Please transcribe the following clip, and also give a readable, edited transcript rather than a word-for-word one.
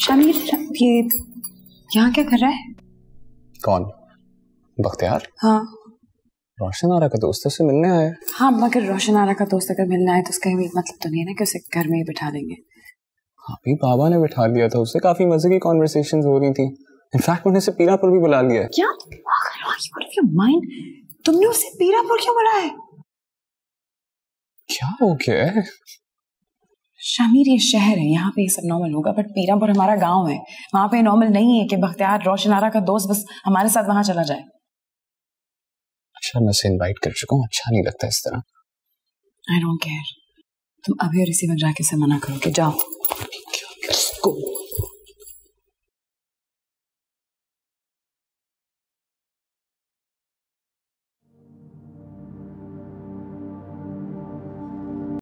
शामिर ये यहाँ क्या कर रहा है? कौन? बख्तियार? हाँ रोशन आरा का दोस्त से मिलने आया। हाँ, मगर रोशन आरा का दोस्त अगर मिलना है तो उसका ये मतलब तो नहीं है ना कि उसे घर में ही बिठा देंगे। अभी बाबा ने बिठा दिया था, उससे काफी मजे की कॉन्वर्सेशंस हो रही थी। इनफैक्ट उन्हें से पीरापुर भी बुला लिया। क्या माइंड, तुमने उसे पीरापुर क्यों बुलाया? क्या हो गया है? शामिर ये शहर है, यहाँ पे ये सब नॉर्मल होगा, बट पीरापुर हमारा गांव है, वहां पे नॉर्मल नहीं है कि बख्तियार रोशन आरा का दोस्त बस हमारे साथ वहां चला जाए। अच्छा मैं इसे इनवाइट कर चुका हूँ, अच्छा नहीं लगता इस तरह। आई डोंट केयर, तुम अभी और इसी वक्त जाके से मना करो कि जाओ। Go.